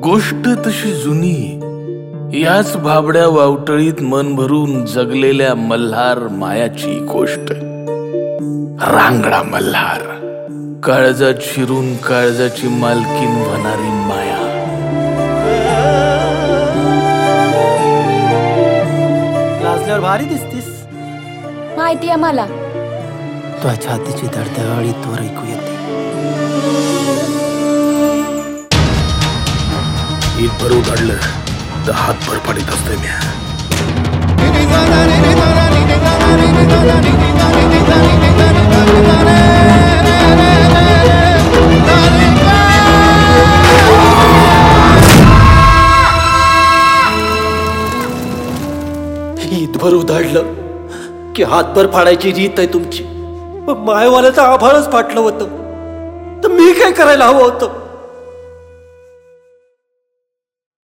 गोष्ट तशी जुनी, याच भाबड्या वावटळीत मन भरून जगलेल्या मल्हार मायाची गोष्ट. रांगडा मल्हार, काळजात शिरून काळजाची मालकीन होणारी माया. लाजल्यावर भारी दिसतीस. माहिती आहे मला. तुझ्या छातीची धडधड इथवर ऐकू येते. इथभर उघडलं तर हातभर पडित असते म्या. ईदभर उधाडलं की हातभर फाडायची रीत आहे तुमची. मायवाल्याचं आभाळच फाटलं होतं तर मी काय करायला हवं होतं.